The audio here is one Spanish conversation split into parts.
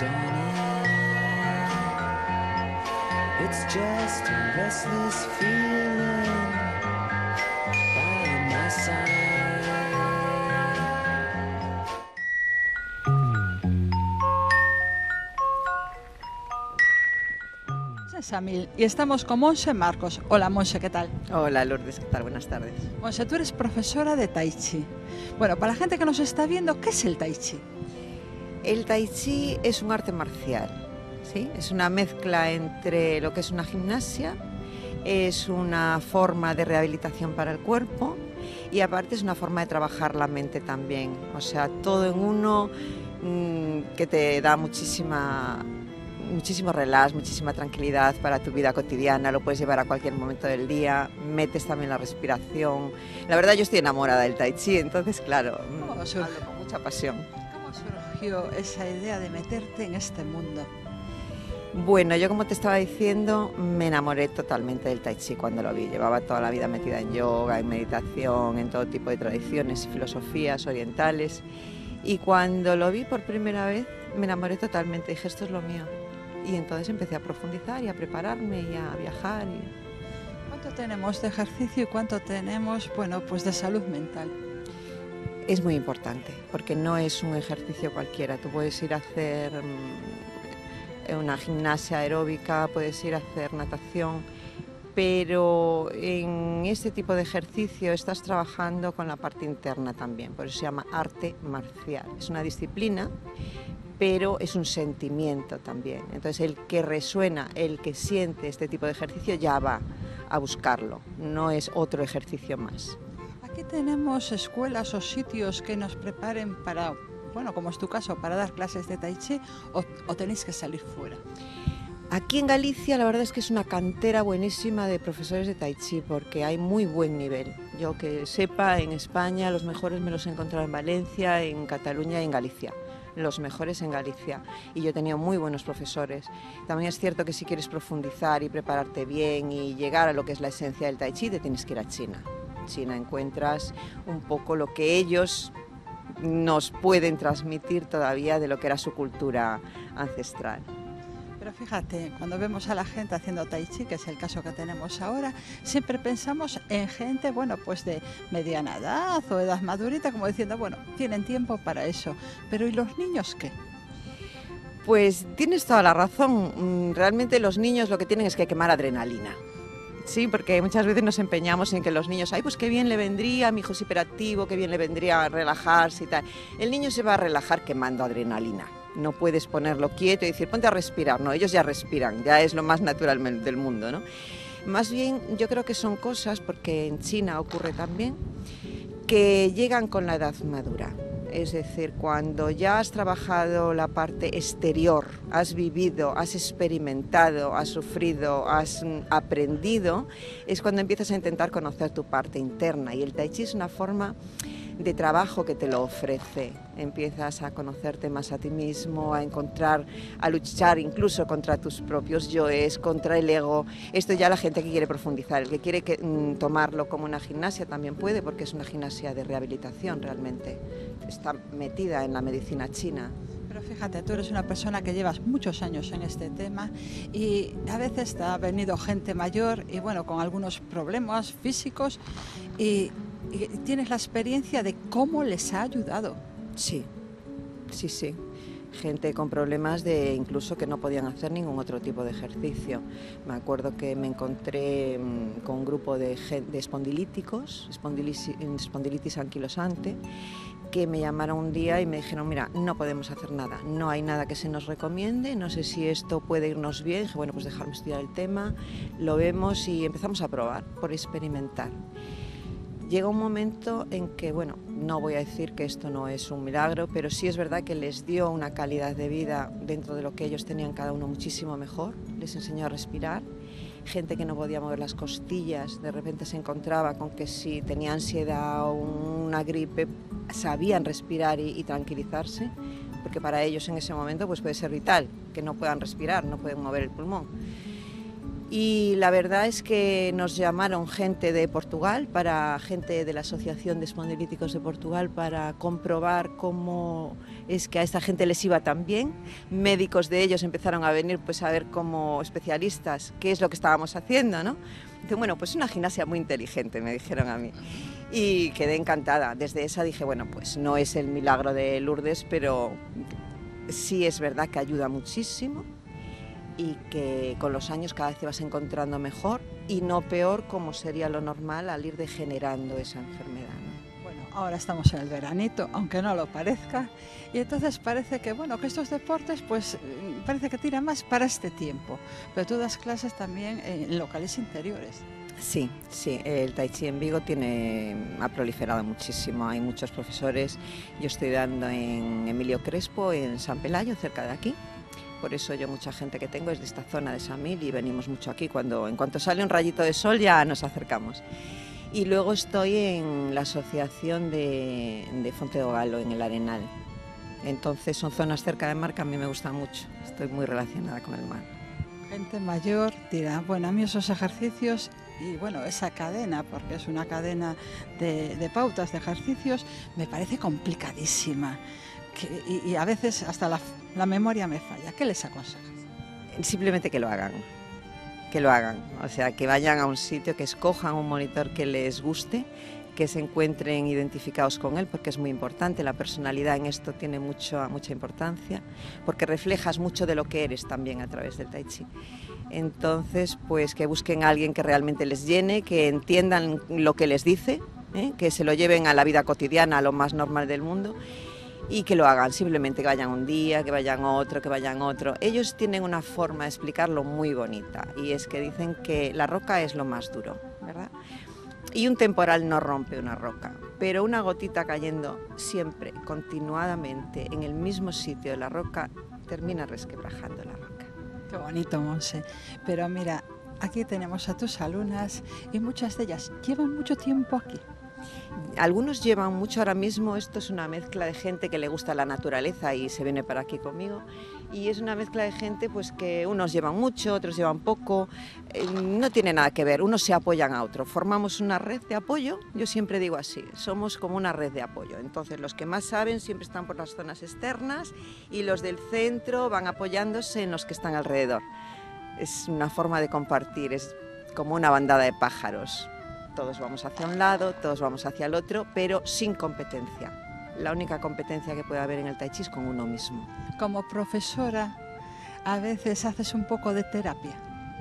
done it. It's just a restless feeling by my side. Samil, y estamos con Monse Marcos. Hola Monse, ¿qué tal? Hola Lourdes, ¿qué tal? Buenas tardes. Monse, tú eres profesora de Tai Chi. Bueno, para la gente que nos está viendo, ¿qué es el Tai Chi? El Tai Chi es un arte marcial, ¿sí? Es una mezcla entre lo que es una gimnasia, es una forma de rehabilitación para el cuerpo y aparte es una forma de trabajar la mente también. O sea, todo en uno que te da muchísimo relax, muchísima tranquilidad para tu vida cotidiana, lo puedes llevar a cualquier momento del día, metes también la respiración. La verdad yo estoy enamorada del Tai Chi, entonces claro, hablo con mucha pasión. ¿Cómo surgió esa idea de meterte en este mundo? Bueno, yo como te estaba diciendo, me enamoré totalmente del Tai Chi cuando lo vi. Llevaba toda la vida metida en yoga, en meditación, en todo tipo de tradiciones y filosofías orientales. Y cuando lo vi por primera vez, me enamoré totalmente. Dije, esto es lo mío. Y entonces empecé a profundizar y a prepararme y a viajar. ¿Cuánto tenemos de ejercicio y cuánto tenemos, bueno, pues de salud mental? Es muy importante, porque no es un ejercicio cualquiera. Tú puedes ir a hacer una gimnasia aeróbica, puedes ir a hacer natación, pero en este tipo de ejercicio estás trabajando con la parte interna también, por eso se llama arte marcial. Es una disciplina, pero es un sentimiento también. Entonces el que resuena, el que siente este tipo de ejercicio ya va a buscarlo, no es otro ejercicio más. Aquí tenemos escuelas o sitios que nos preparen para, bueno, como es tu caso, para dar clases de Tai Chi o tenéis que salir fuera. Aquí en Galicia la verdad es que es una cantera buenísima de profesores de Tai Chi porque hay muy buen nivel. Yo que sepa, en España los mejores me los he encontrado en Valencia, en Cataluña y en Galicia. Los mejores en Galicia y yo he tenido muy buenos profesores. También es cierto que si quieres profundizar y prepararte bien y llegar a lo que es la esencia del Tai Chi, te tienes que ir a China. En China encuentras un poco lo que ellos nos pueden transmitir todavía de lo que era su cultura ancestral. Pero fíjate, cuando vemos a la gente haciendo Tai Chi, que es el caso que tenemos ahora, siempre pensamos en gente, bueno, pues de mediana edad o edad madurita, como diciendo, bueno, tienen tiempo para eso. Pero ¿y los niños qué? Pues tienes toda la razón. Realmente los niños lo que tienen es que quemar adrenalina. Sí, porque muchas veces nos empeñamos en que los niños, ay, pues qué bien le vendría, mi hijo es hiperactivo, qué bien le vendría relajarse y tal. El niño se va a relajar quemando adrenalina. No puedes ponerlo quieto y decir, ponte a respirar. No, ellos ya respiran, ya es lo más natural del mundo, ¿no? Más bien, yo creo que son cosas, porque en China ocurre también, que llegan con la edad madura. Es decir, cuando ya has trabajado la parte exterior, has vivido, has experimentado, has sufrido, has aprendido, es cuando empiezas a intentar conocer tu parte interna. Y el Tai Chi es una forma de trabajo que te lo ofrece. Empiezas a conocerte más a ti mismo, a encontrar, a luchar incluso contra tus propios yoes, contra el ego. Esto ya la gente que quiere profundizar, el que quiere tomarlo como una gimnasia también puede, porque es una gimnasia de rehabilitación realmente. Está metida en la medicina china. Pero fíjate, tú eres una persona que llevas muchos años en este tema y a veces te ha venido gente mayor y bueno, con algunos problemas físicos y tienes la experiencia de cómo les ha ayudado. Sí. Gente con problemas de incluso que no podían hacer ningún otro tipo de ejercicio. Me acuerdo que me encontré con un grupo de espondilíticos, espondilitis anquilosante, que me llamaron un día y me dijeron, mira, no podemos hacer nada, no hay nada que se nos recomiende, no sé si esto puede irnos bien. Dije, bueno, pues dejarme estudiar el tema, lo vemos y empezamos a probar, por experimentar. Llega un momento en que, bueno, no voy a decir que esto no es un milagro, pero sí es verdad que les dio una calidad de vida dentro de lo que ellos tenían cada uno muchísimo mejor, les enseñó a respirar. Gente que no podía mover las costillas, de repente se encontraba con que si tenía ansiedad o una gripe, sabían respirar y tranquilizarse, porque para ellos en ese momento pues puede ser vital, que no puedan respirar, no pueden mover el pulmón. Y la verdad es que nos llamaron gente de Portugal, gente de la Asociación de Espondilíticos de Portugal, para comprobar cómo es que a esta gente les iba tan bien. Médicos de ellos empezaron a venir pues a ver como especialistas qué es lo que estábamos haciendo, ¿no? Dicen, bueno, pues una gimnasia muy inteligente, me dijeron a mí. Y quedé encantada. Desde esa dije, bueno, pues no es el milagro de Lourdes, pero sí es verdad que ayuda muchísimo y que con los años cada vez te vas encontrando mejor y no peor como sería lo normal al ir degenerando esa enfermedad, ¿no? Bueno, ahora estamos en el veranito, aunque no lo parezca, y entonces parece que, bueno, que estos deportes pues parece que tiran más para este tiempo, pero tú das clases también en locales interiores. Sí, el Tai Chi en Vigo ha proliferado muchísimo, hay muchos profesores. Yo estoy dando en Emilio Crespo, en San Pelayo, cerca de aquí. Por eso yo mucha gente que tengo es de esta zona de San Mil y venimos mucho aquí. En cuanto sale un rayito de sol ya nos acercamos. Y luego estoy en la asociación de Fonte do Galo, en el Arenal. Entonces son zonas cerca de mar que a mí me gustan mucho. Estoy muy relacionada con el mar. Gente mayor dirá, bueno, a mí esos ejercicios y bueno, esa cadena, porque es una cadena de pautas de ejercicios, me parece complicadísima. Y a veces hasta la memoria me falla. ¿Qué les aconsejas? Simplemente que lo hagan, o sea, que vayan a un sitio, que escojan un monitor que les guste, que se encuentren identificados con él, porque es muy importante. La personalidad en esto tiene mucha importancia, porque reflejas mucho de lo que eres también a través del Tai Chi. Entonces, pues que busquen a alguien que realmente les llene, que entiendan lo que les dice, que se lo lleven a la vida cotidiana, a lo más normal del mundo, y que lo hagan, simplemente que vayan un día, que vayan otro, que vayan otro. Ellos tienen una forma de explicarlo muy bonita, y es que dicen que la roca es lo más duro, ¿verdad? Y un temporal no rompe una roca, pero una gotita cayendo siempre, continuadamente, en el mismo sitio de la roca, termina resquebrajando la roca. Qué bonito, Monse. Pero mira, aquí tenemos a tus alumnas y muchas de ellas llevan mucho tiempo aquí. Algunos llevan mucho ahora mismo. Esto es una mezcla de gente que le gusta la naturaleza y se viene para aquí conmigo, y es una mezcla de gente pues que unos llevan mucho, otros llevan poco, no tiene nada que ver, unos se apoyan a otros, formamos una red de apoyo. Yo siempre digo así, somos como una red de apoyo. Entonces los que más saben siempre están por las zonas externas y los del centro van apoyándose en los que están alrededor. Es una forma de compartir, es como una bandada de pájaros. Todos vamos hacia un lado, todos vamos hacia el otro, pero sin competencia. La única competencia que puede haber en el Tai Chi es con uno mismo. Como profesora, a veces haces un poco de terapia.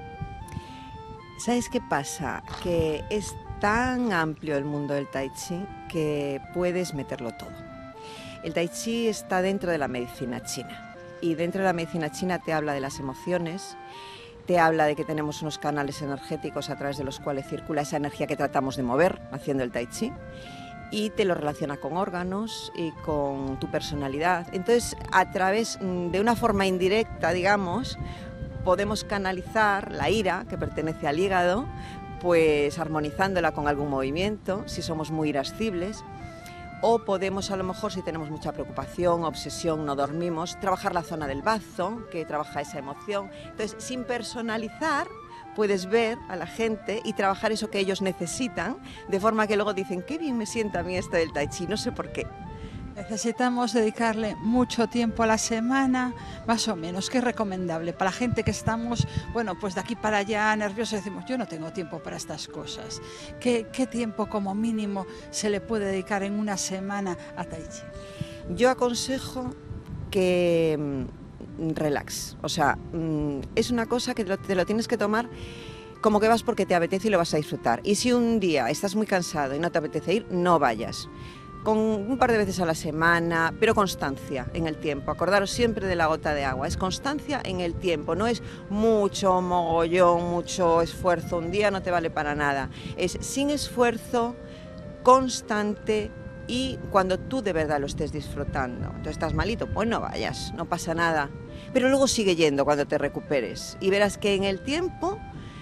¿Sabes qué pasa? Que es tan amplio el mundo del Tai Chi que puedes meterlo todo. El Tai Chi está dentro de la medicina china, y dentro de la medicina china te habla de las emociones, te habla de que tenemos unos canales energéticos a través de los cuales circula esa energía que tratamos de mover haciendo el Tai Chi, y te lo relaciona con órganos y con tu personalidad. Entonces, a través de una forma indirecta, digamos, podemos canalizar la ira, que pertenece al hígado, pues armonizándola con algún movimiento, si somos muy irascibles. O podemos, a lo mejor, si tenemos mucha preocupación, obsesión, no dormimos, trabajar la zona del bazo, que trabaja esa emoción. Entonces, sin personalizar, puedes ver a la gente y trabajar eso que ellos necesitan, de forma que luego dicen, qué bien me sienta a mí esto del Tai Chi, no sé por qué. Necesitamos dedicarle mucho tiempo a la semana, más o menos. ¿Qué es recomendable para la gente que estamos, bueno, pues de aquí para allá nerviosos? Decimos, yo no tengo tiempo para estas cosas. ¿Qué tiempo como mínimo se le puede dedicar en una semana a Tai Chi? Yo aconsejo que relax, o sea, es una cosa que te lo tienes que tomar como que vas porque te apetece y lo vas a disfrutar. Y si un día estás muy cansado y no te apetece ir, no vayas. Con un par de veces a la semana, pero constancia en el tiempo. Acordaros siempre de la gota de agua, es constancia en el tiempo, no es mucho mogollón, mucho esfuerzo, un día no te vale para nada. Es sin esfuerzo, constante, y cuando tú de verdad lo estés disfrutando. Entonces estás malito, pues no vayas, no pasa nada. Pero luego sigue yendo cuando te recuperes y verás que en el tiempo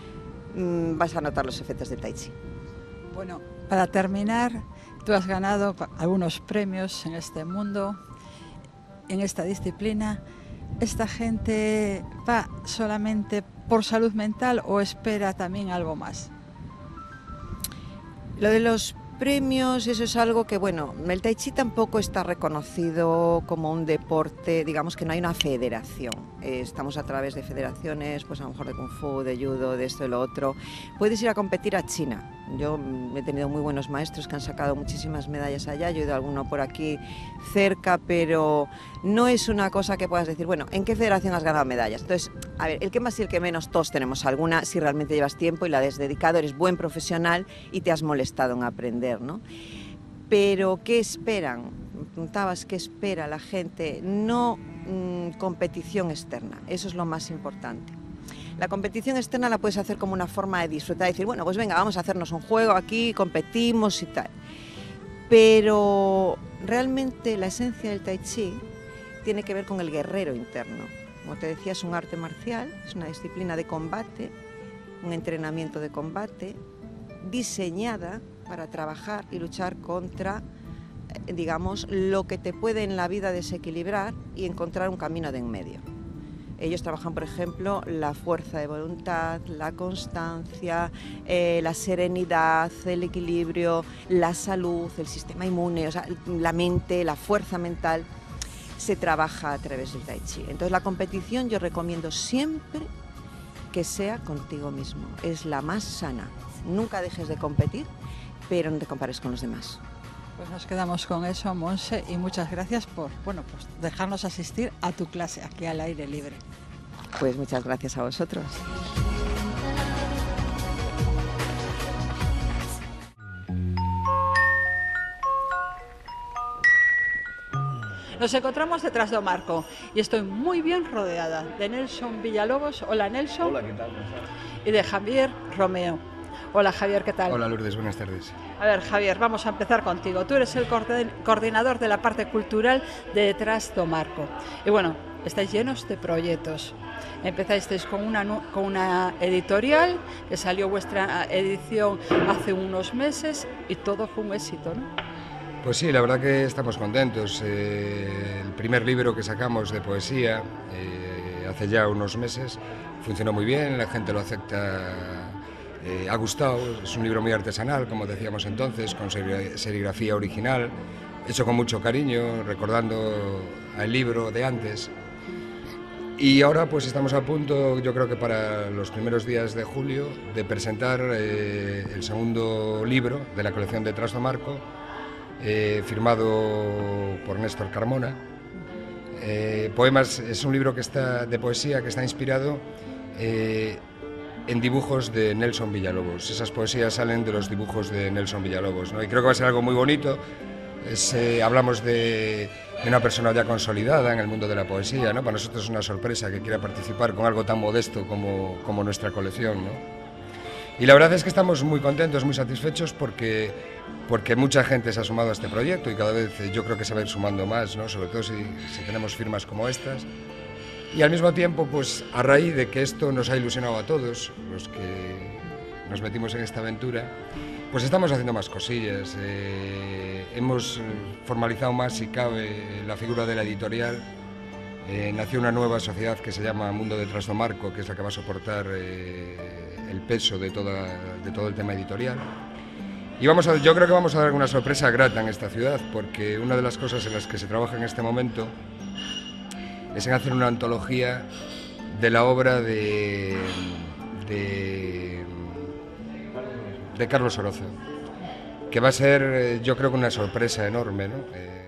vas a notar los efectos del Tai Chi. Bueno, para terminar, tú has ganado algunos premios en este mundo, en esta disciplina. ¿Esta gente va solamente por salud mental o espera también algo más? Lo de los premios, eso es algo que, bueno, el Tai Chi tampoco está reconocido como un deporte, digamos que no hay una federación. Estamos a través de federaciones, pues a lo mejor de Kung Fu, de Judo, de esto y lo otro. Puedes ir a competir a China. Yo he tenido muy buenos maestros que han sacado muchísimas medallas allá, yo he ido a alguno por aquí cerca, pero no es una cosa que puedas decir, bueno, ¿en qué federación has ganado medallas? Entonces, a ver, el que más y el que menos, todos tenemos alguna, si realmente llevas tiempo y la has dedicado, eres buen profesional y te has molestado en aprender, ¿no? Pero, ¿qué esperan? Me preguntabas, ¿qué espera la gente? No competición externa, eso es lo más importante. La competición externa la puedes hacer como una forma de disfrutar, decir, bueno, pues venga, vamos a hacernos un juego aquí, competimos y tal. Pero realmente la esencia del Tai Chi tiene que ver con el guerrero interno. Como te decía, es un arte marcial, es una disciplina de combate, un entrenamiento de combate, diseñada para trabajar y luchar contra, digamos, lo que te puede en la vida desequilibrar y encontrar un camino de en medio. Ellos trabajan, por ejemplo, la fuerza de voluntad, la constancia, la serenidad, el equilibrio, la salud, el sistema inmune, o sea, la mente, la fuerza mental, se trabaja a través del Tai Chi. Entonces, la competición yo recomiendo siempre que sea contigo mismo. Es la más sana. Nunca dejes de competir, pero no te compares con los demás. Pues nos quedamos con eso, Montse, y muchas gracias por, bueno, pues dejarnos asistir a tu clase aquí al aire libre. Pues muchas gracias a vosotros. Nos encontramos detrás de Marco y estoy muy bien rodeada de Nelson Villalobos. Hola, Nelson. Hola, ¿qué tal? Y de Javier Romeo. Hola, Javier, ¿qué tal? Hola, Lourdes, buenas tardes. A ver, Javier, vamos a empezar contigo. Tú eres el coordinador de la parte cultural de Detrás do Marco. Y bueno, estáis llenos de proyectos. Empezasteis con una editorial, que salió vuestra edición hace unos meses y todo fue un éxito, ¿no? Pues sí, la verdad que estamos contentos. El primer libro que sacamos de poesía hace ya unos meses funcionó muy bien, la gente lo acepta, ha gustado. Es un libro muy artesanal, como decíamos entonces, con serigrafía original, hecho con mucho cariño, recordando al libro de antes. Y ahora pues estamos a punto, yo creo que para los primeros días de julio, de presentar el segundo libro de la colección Detrás do Marco, firmado por Néstor Carmona. Poemas es un libro que está de poesía que está inspirado en dibujos de Nelson Villalobos. Esas poesías salen de los dibujos de Nelson Villalobos, ¿no? Y creo que va a ser algo muy bonito. Hablamos de una persona ya consolidada en el mundo de la poesía, ¿no? Para nosotros es una sorpresa que quiera participar con algo tan modesto como nuestra colección, ¿no? Y la verdad es que estamos muy contentos, muy satisfechos porque mucha gente se ha sumado a este proyecto y cada vez yo creo que se va a ir sumando más, ¿no? Sobre todo si tenemos firmas como estas. Y al mismo tiempo, pues a raíz de que esto nos ha ilusionado a todos, los que nos metimos en esta aventura, pues estamos haciendo más cosillas. Hemos formalizado más, si cabe, la figura de la editorial. Nació una nueva sociedad que se llama Mundo Detrás do Marco, que es la que va a soportar el peso de todo el tema editorial. Y yo creo que vamos a dar una sorpresa grata en esta ciudad, porque una de las cosas en las que se trabaja en este momento es en hacer una antología de la obra de Carlos Orozo, que va a ser, yo creo que una sorpresa enorme, ¿no?